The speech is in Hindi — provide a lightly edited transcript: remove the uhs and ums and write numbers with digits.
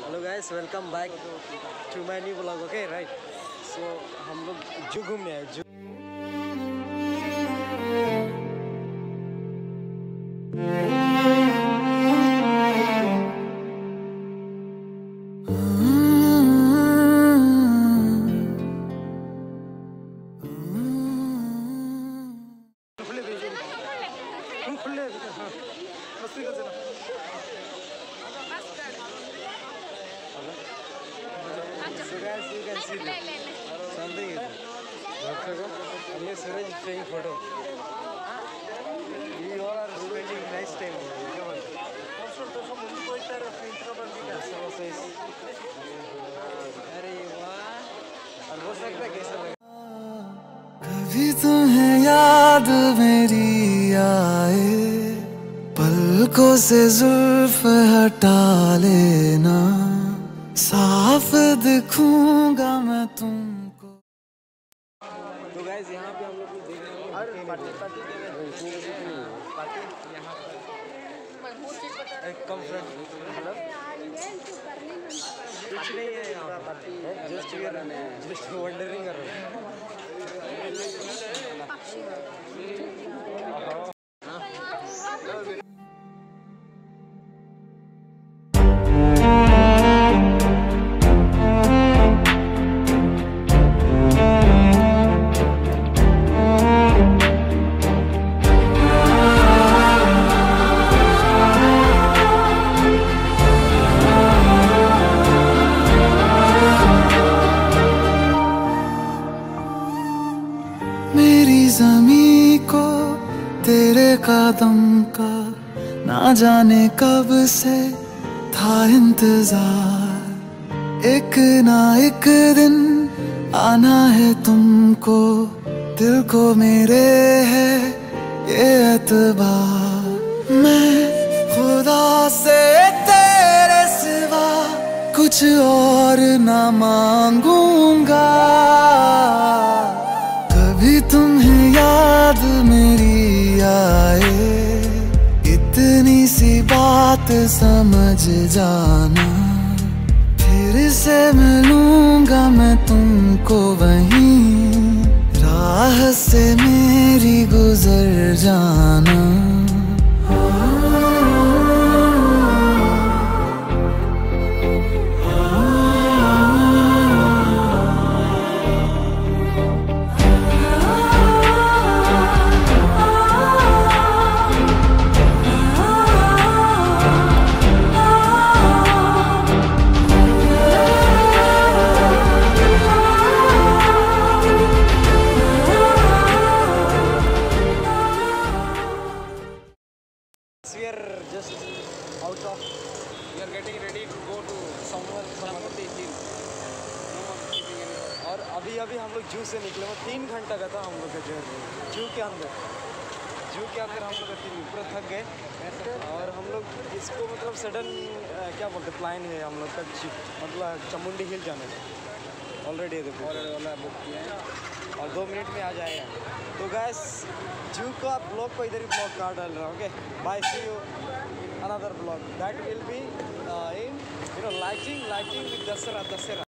Hello guys, welcome back to my new blog. Okay right, so हम लोग जू घूमने आए। जू So guys, you can see something is unless Suraj is taking photo. We all are spending nice time over here. Come on. अरे वाह, और हो सकता है कैसा लगा? कभी तुम्हें याद मेरी आए, पलकों से जुल्फ हटा लेना, साफ दिखूंगा मैं तुमको। तो गाइस यहाँ पे हम लोग को देख रहे हैं पार्टी यहाँ पर एक कम फ्रेंड कुछ नहीं है यहाँ पर, जस्ट वंडरिंग कर रहे हैं। मेरी ज़मीं को तेरे कदम का ना जाने कब से था इंतजार, एक ना एक दिन आना है तुमको, दिल को मेरे है ये एतबार। मैं खुदा से तेरे सिवा कुछ और ना मांगूंगा, कभी तुम्हें याद मेरी आए, इतनी सी बात समझ जाना, फिर से मिलूंगा मैं तुमको वहीं, राह से मेरी गुजर जाना। We are just out of. We are getting ready to go to somewhere hill. और अभी हम लोग जू से निकले, वो 3 घंटा का था हम लोग का जर्नी जू के अंदर हम लोग पूरा थक गए। और हम लोग इसको मतलब सडन क्या बोलते प्लान है हम लोग का, मतलब चामुंडी हिल जाने का। ऑलरेडी देखो वाला बुक किया है और 2 मिनट में आ जाएगा। तो गैस जू का ब्लॉग को इधर ही ब्लॉग कार्ड डाल रहा हूँ। Okay bye, see you another blog that will be in lighting with Dussehra.